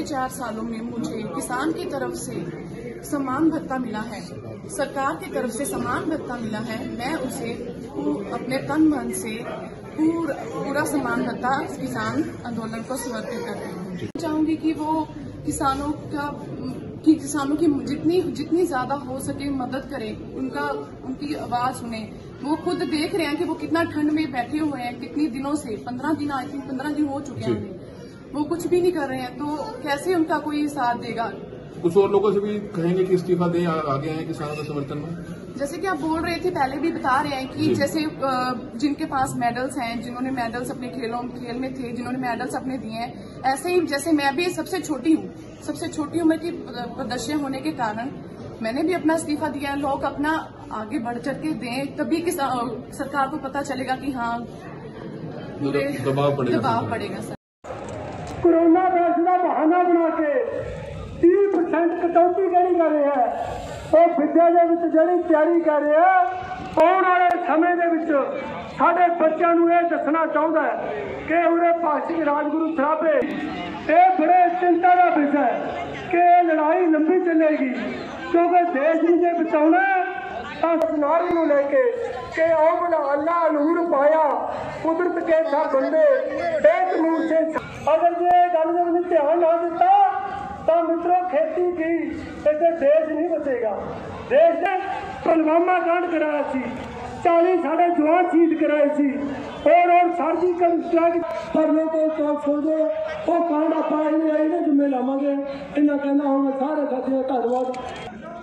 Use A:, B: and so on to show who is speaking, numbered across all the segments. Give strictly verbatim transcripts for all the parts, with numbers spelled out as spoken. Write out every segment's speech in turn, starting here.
A: चार सालों में मुझे किसान की तरफ से सम्मान भत्ता मिला है, सरकार की तरफ से सम्मान भत्ता मिला है। मैं उसे अपने तन मन से पूरा पूरा सम्मान भत्ता किसान आंदोलन को समर्पित करती हूँ। चाहूंगी कि वो किसानों का कि किसानों की जितनी जितनी ज्यादा हो सके मदद करें, उनका उनकी आवाज सुने। वो खुद देख रहे हैं कि वो कितना ठंड में बैठे हुए हैं, कितनी दिनों से, पंद्रह दिन आई थिंक पंद्रह दिन हो चुके हैं उन्हें, वो कुछ भी नहीं कर रहे हैं, तो कैसे उनका कोई साथ देगा।
B: कुछ और लोगों से भी कहेंगे कि इस्तीफा दें, आगे आए किसानों के समर्थन में।
A: जैसे कि आप बोल रहे थे, पहले भी बता रहे हैं कि जैसे जिनके पास मेडल्स हैं, जिन्होंने मेडल्स अपने खेलों खेल में थे, जिन्होंने मेडल्स अपने दिए हैं, ऐसे ही जैसे मैं भी सबसे छोटी हूँ, सबसे छोटी उम्र की प्रदर्शन होने के कारण मैंने भी अपना इस्तीफा दिया है। लोग अपना आगे बढ़ चढ़ के दें, तभी सरकार को पता चलेगा कि हाँ
B: दबाव पड़ेगा
A: दबाव पड़ेगा सर।
C: कोरोना वायरस का बहाना बना के तीस परसेंट कटौती करी कर रहे हैं, वो विद्या के जी तैयारी कर रहे हैं। आने वाले समय साढ़े बच्चों को यह दसना चाहता है कि उन्हें पासी राजगुरु सराबे ये बड़े चिंता का विषय है कि लड़ाई लंबी चलेगी, क्योंकि देश मुझे बचाना नारे लेके के अल्लाह नूर पाया कुदरत के सब बंदे एक नूर से। अगर ये गल ध्यान ना दिता तो मित्रों खेती की ऐसे देश नहीं बचेगा। देश ने पुलवामा कांड कराया सी, चालीस साढ़े जवान शहीद कराए सी, और और सर्जिकल स्ट्राइक करने को तो छोड़ो वो कांड आप जिम्मे लावे। इन्हें कहना हूँ मैं सारे साथियों का धन्यवाद।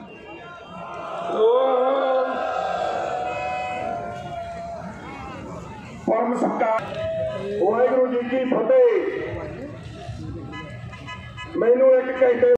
D: परम सत्कार वाहिगुरू जी की फतेह। मैनू एक घंटे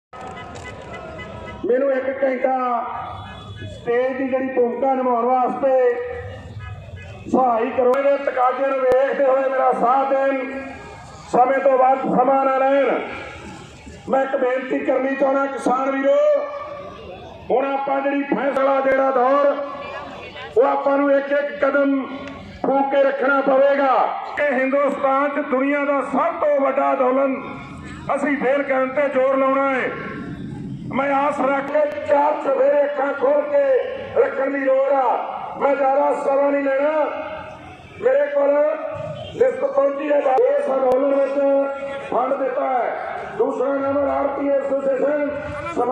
D: मैनू एक घंटा स्टेज की जी भूमिका निभाने वास्ते सहाई करो। तकाजे वेखते हुए मेरा साथ देन, समय तो बाद समा ना लैन। मैं एक बेनती करनी चाहना किसान वीरो, हुण आपां जिहड़ी फैसला जिहड़ा दौर वो आपां नूं एक एक कदम फूक के रखना पवेगा। हिंदुस्तान च दुनिया का सब तो बड़ा अंदोलन असीं फेल करन ते जोर लाउणा है। मैं आस रख के चार सवेरे अखां खोल के रखने की लोड़ आ। मैं ज्यादा समा नहीं लेना, मेरे को लिस्ट पहुंची है। इस अंदोलन में फंड दिता है। दूसरा नंबर आरती एसोसिएशन